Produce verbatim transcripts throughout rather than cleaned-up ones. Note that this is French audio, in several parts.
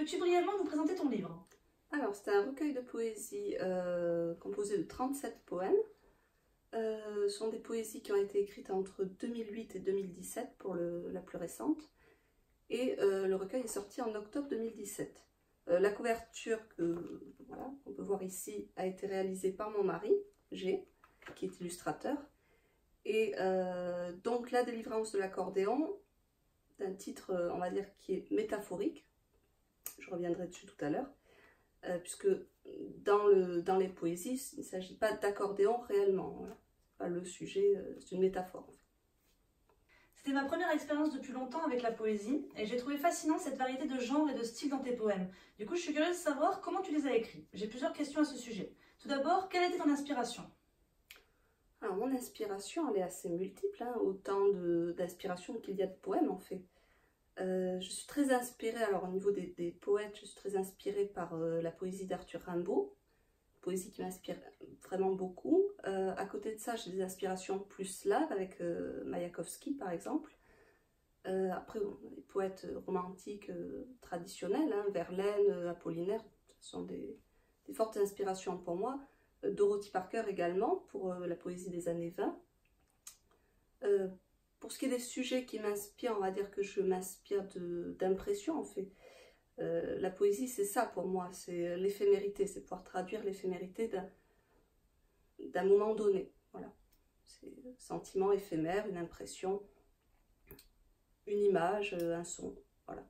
Peux-tu brièvement nous présenter ton livre? Alors, c'est un recueil de poésie euh, composé de trente-sept poèmes. Euh, ce sont des poésies qui ont été écrites entre deux mille huit et deux mille dix-sept pour le, la plus récente. Et euh, le recueil est sorti en octobre deux mille dix-sept. Euh, la couverture que voilà, qu'on peut voir ici a été réalisée par mon mari, G, qui est illustrateur. Et euh, donc la délivrance de l'accordéon, d'un titre, on va dire, qui est métaphorique. Je reviendrai dessus tout à l'heure. Euh, puisque dans, le, dans les poésies, il ne s'agit pas d'accordéon réellement. Voilà. Pas le sujet, euh, c'est une métaphore. En fait. C'était ma première expérience depuis longtemps avec la poésie et j'ai trouvé fascinant cette variété de genres et de styles dans tes poèmes. Du coup, je suis curieuse de savoir comment tu les as écrits. J'ai plusieurs questions à ce sujet. Tout d'abord, quelle était ton inspiration? Alors, mon inspiration, elle est assez multiple, hein, autant d'inspiration qu'il y a de poèmes en fait. Euh, je suis très inspirée, alors au niveau des, des poètes, je suis très inspirée par euh, la poésie d'Arthur Rimbaud, poésie qui m'inspire vraiment beaucoup. Euh, à côté de ça, j'ai des inspirations plus slaves avec euh, Mayakovsky par exemple. Euh, après, bon, les poètes romantiques euh, traditionnels, hein, Verlaine, euh, Apollinaire, ce sont des, des fortes inspirations pour moi. Euh, Dorothy Parker également, pour euh, la poésie des années vingt. Euh, Pour ce qui est des sujets qui m'inspirent, on va dire que je m'inspire d'impressions en fait. Euh, la poésie, c'est ça pour moi, c'est l'éphémérité, c'est pouvoir traduire l'éphémérité d'un moment donné. Voilà. C'est un sentiment éphémère, une impression, une image, un son. Voilà.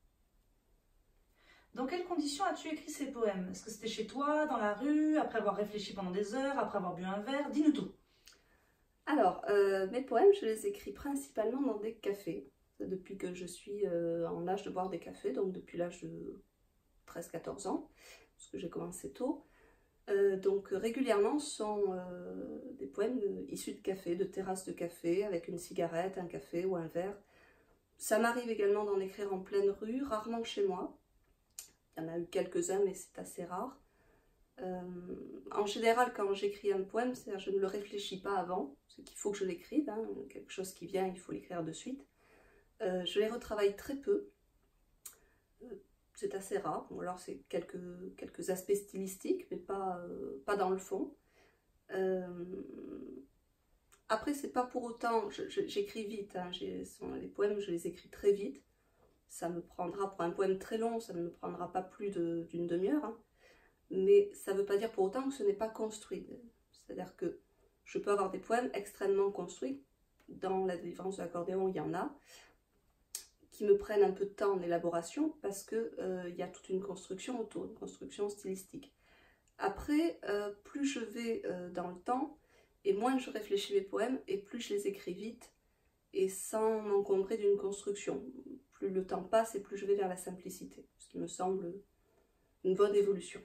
Dans quelles conditions as-tu écrit ces poèmes? Est-ce que c'était chez toi, dans la rue, après avoir réfléchi pendant des heures, après avoir bu un verre? Dis-nous tout. Alors, euh, mes poèmes, je les écris principalement dans des cafés, depuis que je suis euh, en âge de boire des cafés, donc depuis l'âge de treize quatorze ans, parce que j'ai commencé tôt. Euh, donc régulièrement, ce sont euh, des poèmes issus de café, de terrasses de café, avec une cigarette, un café ou un verre. Ça m'arrive également d'en écrire en pleine rue, rarement chez moi. Il y en a eu quelques-uns, mais c'est assez rare. Euh, en général, quand j'écris un poème, c'est-à-dire je ne le réfléchis pas avant, c'est qu'il faut que je l'écrive, hein, quelque chose qui vient, il faut l'écrire de suite. Euh, je les retravaille très peu, euh, c'est assez rare, ou alors c'est quelques, quelques aspects stylistiques, mais pas, euh, pas dans le fond. Euh, après, c'est pas pour autant, j'écris vite, hein, les poèmes, je les écris très vite, ça me prendra, pour un poème très long, ça ne me prendra pas plus d'une demi-heure, hein. Mais ça ne veut pas dire pour autant que ce n'est pas construit. C'est-à-dire que je peux avoir des poèmes extrêmement construits. Dans la délivrance de l'accordéon, il y en a qui me prennent un peu de temps en élaboration parce qu'il euh, y a toute une construction autour, une construction stylistique. Après, euh, plus je vais euh, dans le temps et moins je réfléchis mes poèmes et plus je les écris vite et sans m'encombrer d'une construction. Plus le temps passe et plus je vais vers la simplicité, ce qui me semble une bonne évolution.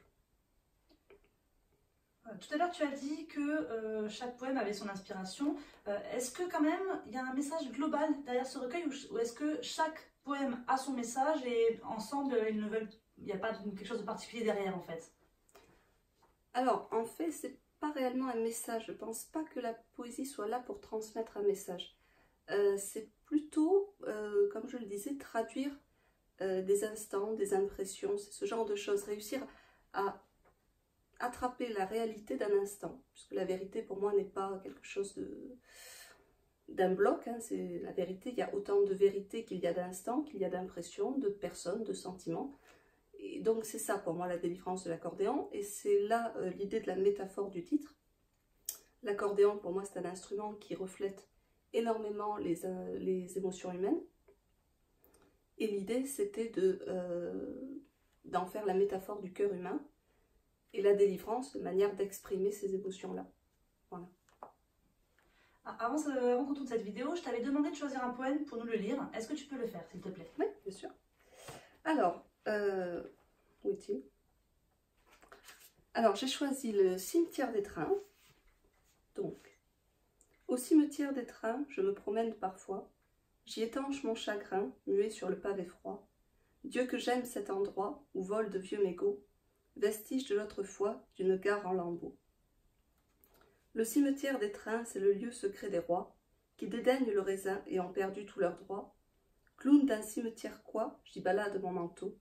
Tout à l'heure, tu as dit que euh, chaque poème avait son inspiration. Euh, est-ce que quand même, il y a un message global derrière ce recueil ou, ou est-ce que chaque poème a son message et ensemble, ils ne veulent, il n'y a pas quelque chose de particulier derrière en fait? Alors, en fait, c'est pas réellement un message. Je pense pas que la poésie soit là pour transmettre un message. Euh, c'est plutôt, euh, comme je le disais, traduire euh, des instants, des impressions, c'est ce genre de choses. Réussir à attraper la réalité d'un instant, puisque la vérité pour moi n'est pas quelque chose de d'un bloc, hein, c'est la vérité, il y a autant de vérité qu'il y a d'instants, qu'il y a d'impressions, de personnes, de sentiments, et donc c'est ça pour moi la délivrance de l'accordéon, et c'est là euh, l'idée de la métaphore du titre. L'accordéon pour moi c'est un instrument qui reflète énormément les, euh, les émotions humaines, et l'idée c'était de euh, d'en faire la métaphore du cœur humain, et la délivrance, de manière d'exprimer ces émotions-là. Voilà. Avant, avant qu'on tourne cette vidéo, je t'avais demandé de choisir un poème pour nous le lire. Est-ce que tu peux le faire, s'il te plaît? Oui, bien sûr. Alors, euh, où est-il? Alors, j'ai choisi le cimetière des trains. Donc, au cimetière des trains, je me promène parfois. J'y étanche mon chagrin, muet sur le pavé froid. Dieu que j'aime cet endroit où volent de vieux mégots, vestige de l'autrefois d'une gare en lambeaux. Le cimetière des trains, c'est le lieu secret des rois, qui dédaignent le raisin et ont perdu tous leurs droits. Clown d'un cimetière quoi, j'y balade mon manteau,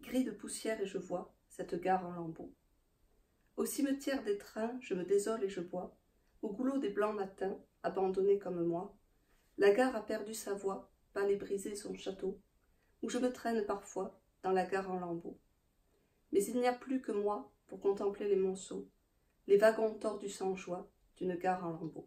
gris de poussière et je vois cette gare en lambeaux. Au cimetière des trains, je me désole et je bois, au goulot des blancs matins, abandonné comme moi. La gare a perdu sa voix, pâle et brisé son château, où je me traîne parfois dans la gare en lambeaux. Mais il n'y a plus que moi pour contempler les monceaux, les wagons tordus sans joie d'une gare en lambeaux.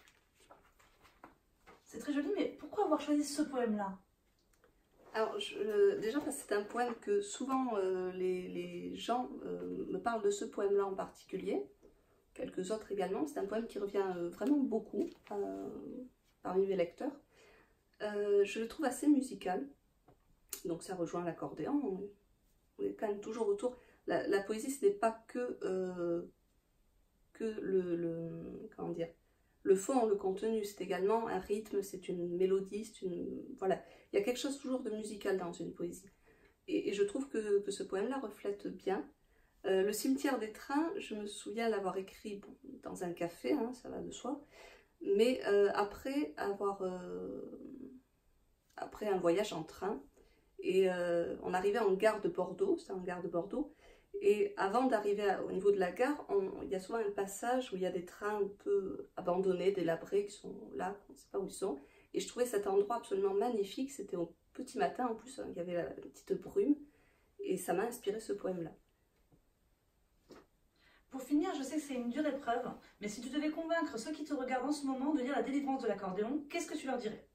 C'est très joli, mais pourquoi avoir choisi ce poème-là? Alors, je, euh, déjà parce que c'est un poème que souvent euh, les, les gens euh, me parlent de ce poème-là en particulier, quelques autres également. C'est un poème qui revient euh, vraiment beaucoup euh, parmi mes lecteurs. Euh, je le trouve assez musical, donc ça rejoint l'accordéon. On, on est quand même toujours autour. La, la poésie, ce n'est pas que, euh, que le, le comment dire, le fond, le contenu, c'est également un rythme, c'est une mélodie, c'est une voilà. Il y a quelque chose toujours de musical dans une poésie. Et, et je trouve que, que ce poème-là reflète bien. Euh, le cimetière des trains, je me souviens l'avoir écrit bon, dans un café, hein, ça va de soi, mais euh, après avoir euh, après un voyage en train, et euh, on arrivait en gare de Bordeaux, c'est en gare de Bordeaux, et avant d'arriver au niveau de la gare, on, il y a souvent un passage où il y a des trains un peu abandonnés, délabrés, qui sont là, on ne sait pas où ils sont. Et je trouvais cet endroit absolument magnifique, c'était au petit matin, en plus il y avait la petite brume, et ça m'a inspiré ce poème-là. Pour finir, je sais que c'est une dure épreuve, mais si tu devais convaincre ceux qui te regardent en ce moment de lire La délivrance de l'accordéon, qu'est-ce que tu leur dirais?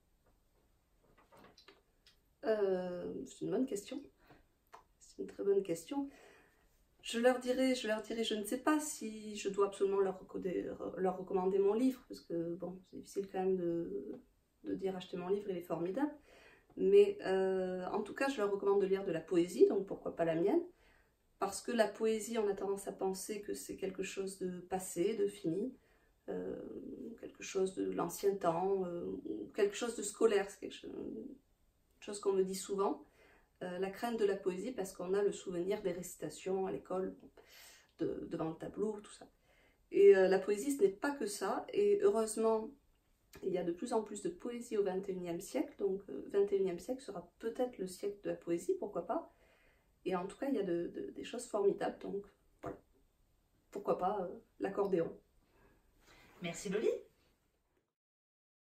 euh, C'est une bonne question, c'est une très bonne question. Je leur dirais, je leur dirais, je ne sais pas si je dois absolument leur, leur recommander mon livre, parce que bon, c'est difficile quand même de, de dire acheter mon livre, il est formidable. Mais euh, en tout cas, je leur recommande de lire de la poésie, donc pourquoi pas la mienne, parce que la poésie, on a tendance à penser que c'est quelque chose de passé, de fini, euh, quelque chose de l'ancien temps, euh, ou quelque chose de scolaire, c'est quelque chose, une chose qu'on me dit souvent. Euh, la crainte de la poésie parce qu'on a le souvenir des récitations à l'école, de, devant le tableau, tout ça. Et euh, la poésie, ce n'est pas que ça, et heureusement, il y a de plus en plus de poésie au vingt et unième siècle, donc le euh, vingt et unième siècle sera peut-être le siècle de la poésie, pourquoi pas. Et en tout cas, il y a de, de, des choses formidables, donc voilà. Pourquoi pas euh, l'accordéon. Merci Loli.